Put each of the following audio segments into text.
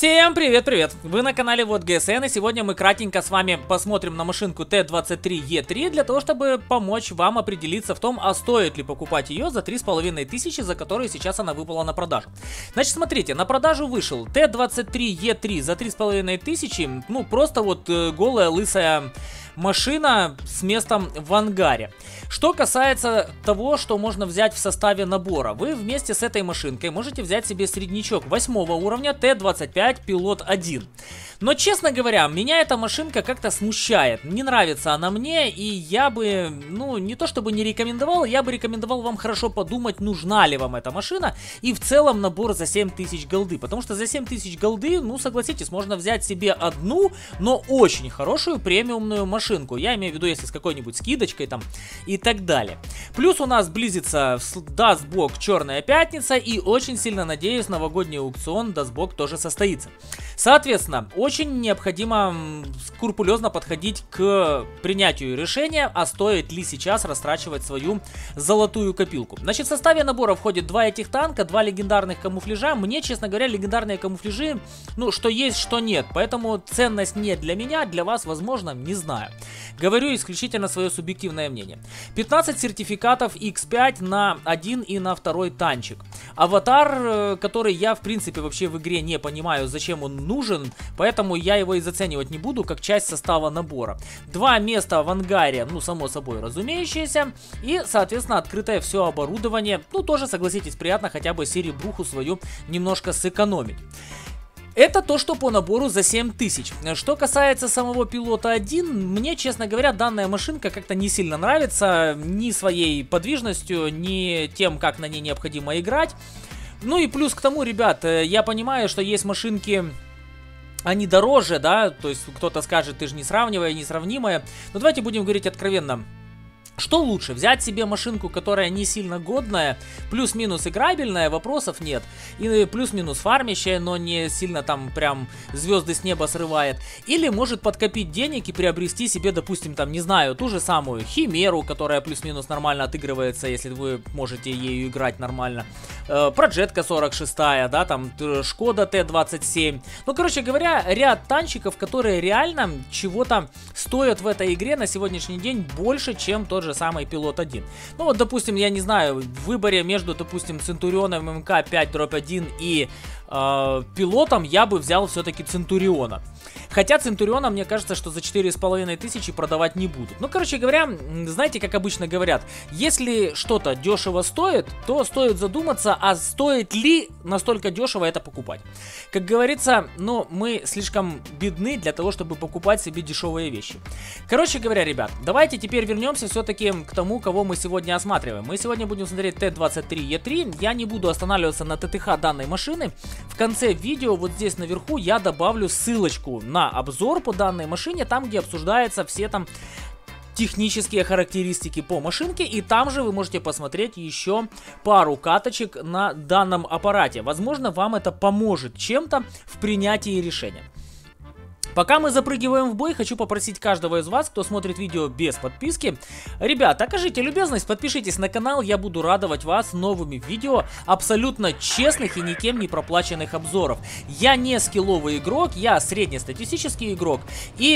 Всем привет-привет! Вы на канале Вот ГСН, и сегодня мы кратенько с вами посмотрим на машинку Т23Е3 для того, чтобы помочь вам определиться в том, а стоит ли покупать ее за 3500, за которые сейчас она выпала на продажу. Значит, смотрите, на продажу вышел Т23Е3 за 3500, ну просто вот голая лысая машина с местом в ангаре. Что касается того, что можно взять в составе набора, вы вместе с этой машинкой можете взять себе среднячок 8 уровня Т25 Пилот 1. Но, честно говоря, меня эта машинка как-то смущает. Не нравится она мне, и я бы, ну, не то чтобы не рекомендовал, я бы рекомендовал вам хорошо подумать, нужна ли вам эта машина, и в целом набор за 7000 голды. Потому что за 7000 голды, ну, согласитесь, можно взять себе одну, но очень хорошую премиумную машинку. Я имею в виду, если с какой-нибудь скидочкой там и так далее. Плюс у нас близится, даст бог, Черная пятница, и очень сильно надеюсь, новогодний аукцион, даст бог, тоже состоится. Соответственно, очень необходимо скрупулезно подходить к принятию решения, а стоит ли сейчас растрачивать свою золотую копилку. Значит, в составе набора входит 2 этих танка, 2 легендарных камуфляжа. Мне, честно говоря, легендарные камуфляжи, ну, что есть, что нет. Поэтому ценность не для меня, для вас, возможно, не знаю. Говорю исключительно свое субъективное мнение. 15 сертификатов X5 на один и на второй танчик. Аватар, который я, в принципе, вообще в игре не понимаю, зачем он нужен, поэтому я его и заценивать не буду, как часть состава набора. 2 места в ангаре, ну, само собой, разумеющееся, и, соответственно, открытое все оборудование. Ну, тоже, согласитесь, приятно хотя бы серебруху свою немножко сэкономить. Это то, что по набору за 7000. Что касается самого Пилота 1, мне, честно говоря, данная машинка как-то не сильно нравится. Ни своей подвижностью, ни тем, как на ней необходимо играть. Ну и плюс к тому, ребят, я понимаю, что есть машинки... Они дороже, да, то есть кто-то скажет, ты же не сравнивая, несравнимая. Но давайте будем говорить откровенно. Что лучше, взять себе машинку, которая не сильно годная, плюс-минус играбельная, вопросов нет, и плюс-минус фармящая, но не сильно там прям звезды с неба срывает, или может подкопить денег и приобрести себе, допустим, там, не знаю, ту же самую Химеру, которая плюс-минус нормально отыгрывается, если вы можете ею играть нормально, Проджетка 46, да, там, Шкода Т27, ну, короче говоря, ряд танчиков, которые реально чего-то стоят в этой игре на сегодняшний день больше, чем тот же самый Пилот 1. Ну вот, допустим, я не знаю, в выборе между, допустим, Центурионом МК-5-1 и Пилотом я бы взял все-таки Центуриона. Хотя Центуриона, мне кажется, что за 4500 продавать не будут. Ну, короче говоря, знаете, как обычно говорят, если что-то дешево стоит, то стоит задуматься, а стоит ли настолько дешево это покупать. Как говорится, ну, мы слишком бедны для того, чтобы покупать себе дешевые вещи. Короче говоря, ребят, давайте теперь вернемся все-таки к тому, кого мы сегодня осматриваем. Мы сегодня будем смотреть Т23Е3. Я не буду останавливаться на ТТХ данной машины. В конце видео, вот здесь наверху, я добавлю ссылочку на обзор по данной машине, там, где обсуждаются все там технические характеристики по машинке, и там же вы можете посмотреть еще пару каточек на данном аппарате. Возможно, вам это поможет чем-то в принятии решения. Пока мы запрыгиваем в бой, хочу попросить каждого из вас, кто смотрит видео без подписки, ребят, окажите любезность, подпишитесь на канал, я буду радовать вас новыми видео абсолютно честных и никем не проплаченных обзоров. Я не скилловый игрок, я среднестатистический игрок, и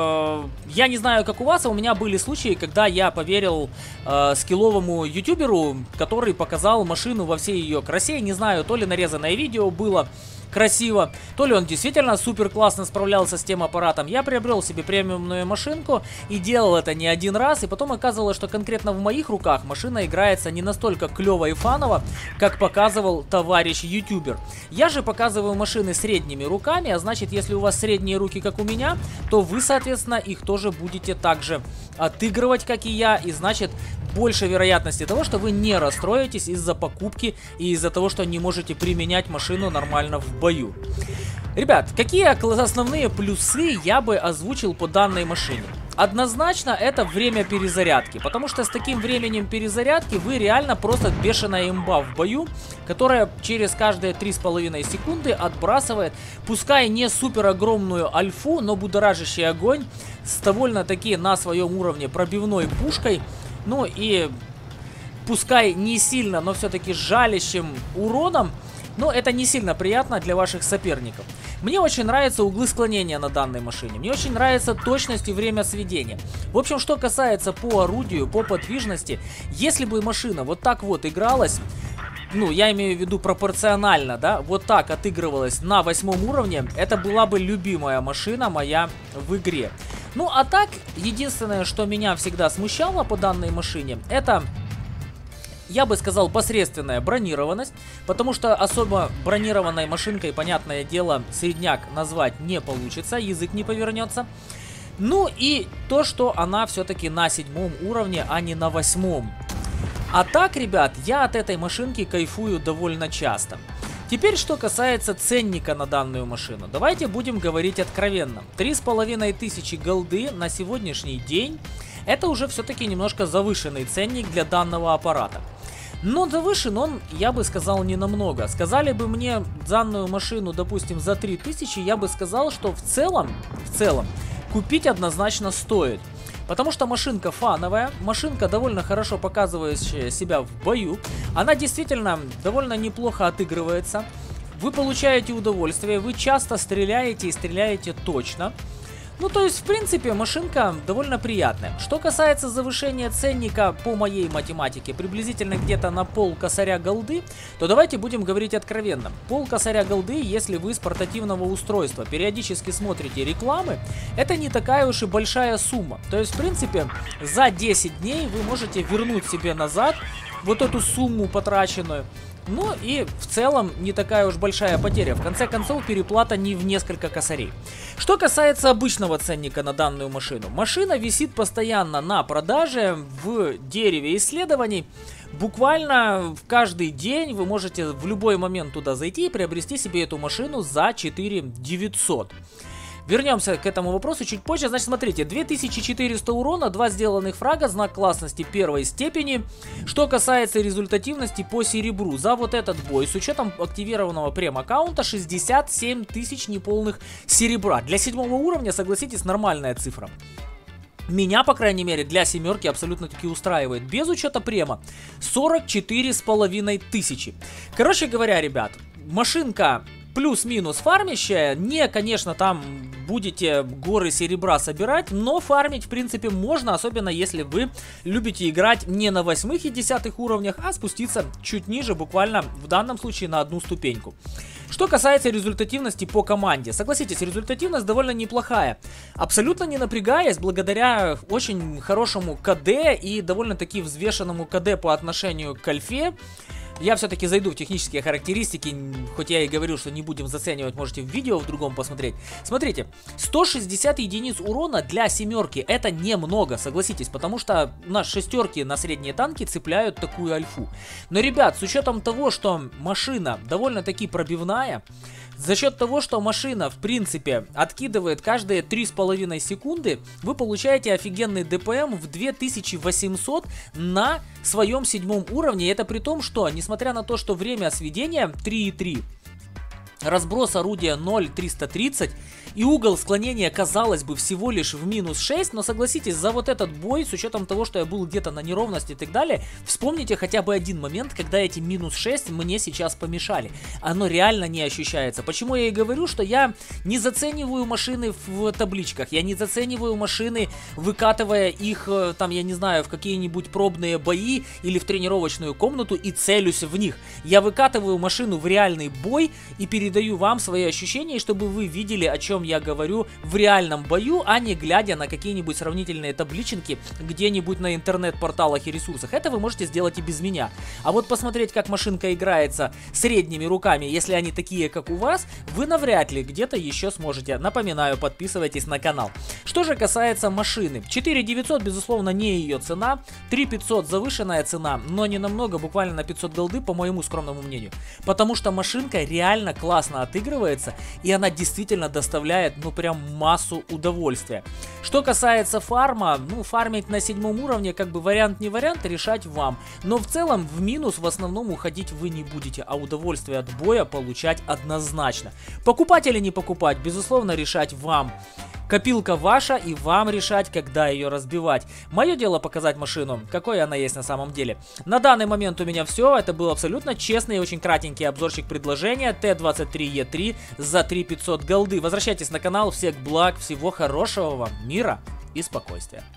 я не знаю, как у вас, а у меня были случаи, когда я поверил скилловому ютуберу, который показал машину во всей ее красе, не знаю, то ли нарезанное видео было красиво, то ли он действительно супер классно справлялся с тем аппаратом. Я приобрел себе премиумную машинку и делал это не один раз, и потом оказалось, что конкретно в моих руках машина играется не настолько клево и фаново, как показывал товарищ ютубер. Я же показываю машины средними руками, а значит, если у вас средние руки, как у меня, то вы, соответственно, их тоже будете также отыгрывать, как и я, и значит, больше вероятности того, что вы не расстроитесь из-за покупки и из-за того, что не можете применять машину нормально в бою. Ребят, какие основные плюсы я бы озвучил по данной машине? Однозначно это время перезарядки, потому что с таким временем перезарядки вы реально просто бешеная имба в бою, которая через каждые 3,5 секунды отбрасывает, пускай не супер огромную альфу, но будоражащий огонь с довольно-таки на своем уровне пробивной пушкой, ну и пускай не сильно, но все-таки жалящим уроном, но это не сильно приятно для ваших соперников. Мне очень нравятся углы склонения на данной машине. Мне очень нравится точность и время сведения. В общем, что касается по орудию, по подвижности, если бы машина вот так вот игралась, ну, я имею в виду пропорционально, да, вот так отыгрывалась на 8 уровне, это была бы любимая машина моя в игре. Ну, а так, единственное, что меня всегда смущало по данной машине, это, я бы сказал, посредственная бронированность, потому что особо бронированной машинкой, понятное дело, средняк назвать не получится, язык не повернется. Ну и то, что она все-таки на 7 уровне, а не на 8. А так, ребят, я от этой машинки кайфую довольно часто. Теперь, что касается ценника на данную машину. Давайте будем говорить откровенно. 3500 голды на сегодняшний день. Это уже все-таки немножко завышенный ценник для данного аппарата. Но завышен он, я бы сказал, не намного. Сказали бы мне данную машину, допустим, за 3000, я бы сказал, что в целом, купить однозначно стоит. Потому что машинка фановая, машинка довольно хорошо показывающая себя в бою. Она действительно довольно неплохо отыгрывается. Вы получаете удовольствие, вы часто стреляете и стреляете точно. Ну, то есть, в принципе, машинка довольно приятная. Что касается завышения ценника по моей математике, приблизительно где-то на полкосаря голды, то давайте будем говорить откровенно. Полкосаря голды, если вы с портативного устройства периодически смотрите рекламы, это не такая уж и большая сумма. То есть, в принципе, за 10 дней вы можете вернуть себе назад вот эту сумму потраченную. Ну и в целом не такая уж большая потеря. В конце концов, переплата не в несколько косарей. Что касается обычного ценника на данную машину. Машина висит постоянно на продаже в дереве исследований. Буквально в каждый день вы можете в любой момент туда зайти и приобрести себе эту машину за 4900. Вернемся к этому вопросу чуть позже. Значит, смотрите, 2400 урона, 2 сделанных фрага, знак классности первой степени. Что касается результативности по серебру, за вот этот бой, с учетом активированного прем-аккаунта, 67 тысяч неполных серебра. Для 7 уровня, согласитесь, нормальная цифра. Меня, по крайней мере, для 7 абсолютно таки устраивает. Без учета према 44,5 тысячи. Короче говоря, ребят, машинка плюс-минус фармящая. Не, конечно, там будете горы серебра собирать, но фармить, в принципе, можно, особенно если вы любите играть не на 8 и 10 уровнях, а спуститься чуть ниже, буквально в данном случае на одну ступеньку. Что касается результативности по команде, согласитесь, результативность довольно неплохая. Абсолютно не напрягаясь, благодаря очень хорошему КД и довольно-таки взвешенному КД по отношению к альфе. Я все-таки зайду в технические характеристики, хоть я и говорил, что не будем заценивать, можете в видео в другом посмотреть. Смотрите, 160 единиц урона для 7 это немного, согласитесь, потому что у нас 6 на средние танки цепляют такую альфу. Но, ребят, с учетом того, что машина довольно-таки пробивная, за счет того, что машина, в принципе, откидывает каждые 3,5 секунды, вы получаете офигенный ДПМ в 2800 на своем 7 уровне. И это при том, что, несмотря на то, что время сведения 3,3, разброс орудия 0,330 и угол склонения, казалось бы, всего лишь в минус 6, но согласитесь, за вот этот бой, с учетом того, что я был где-то на неровности и так далее, вспомните хотя бы один момент, когда эти минус 6 мне сейчас помешали. Оно реально не ощущается. Почему я и говорю, что я не зацениваю машины в табличках, я не зацениваю машины, выкатывая их, там, я не знаю, в какие-нибудь пробные бои или в тренировочную комнату и целюсь в них. Я выкатываю машину в реальный бой и передаю вам свои ощущения, чтобы вы видели, о чем я говорю в реальном бою, а не глядя на какие-нибудь сравнительные таблички где-нибудь на интернет-порталах и ресурсах. Это вы можете сделать и без меня. А вот посмотреть, как машинка играется средними руками, если они такие, как у вас, вы навряд ли где-то еще сможете. Напоминаю, подписывайтесь на канал. Что же касается машины. 4900, безусловно, не ее цена. 3500 завышенная цена, но не намного, буквально на 500 голды, по моему скромному мнению. Потому что машинка реально классно отыгрывается, и она действительно доставляет, ну, прям массу удовольствия. Что касается фарма, ну, фармить на 7 уровне, как бы вариант не вариант, решать вам. Но в целом в минус в основном уходить вы не будете, а удовольствие от боя получать однозначно. Покупать или не покупать, безусловно, решать вам. Копилка ваша, и вам решать, когда ее разбивать. Мое дело показать машину, какой она есть на самом деле. На данный момент у меня все. Это был абсолютно честный и очень кратенький обзорчик предложения Т-23Е3 за 3500 голды. Возвращайтесь на канал. Всех благ, всего хорошего вам, мира и спокойствия.